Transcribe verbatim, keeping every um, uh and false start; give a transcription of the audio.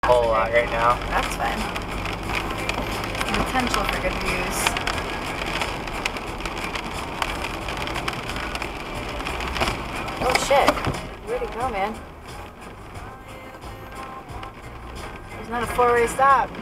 whole lot right now. That's fine. Potential for good views. Oh shit. Where'd it go, man? There's not a four-way stop.